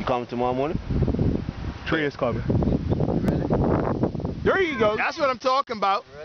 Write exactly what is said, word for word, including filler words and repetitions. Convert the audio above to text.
come tomorrow morning? Trey is coming. Really? There you go. That's what I'm talking about.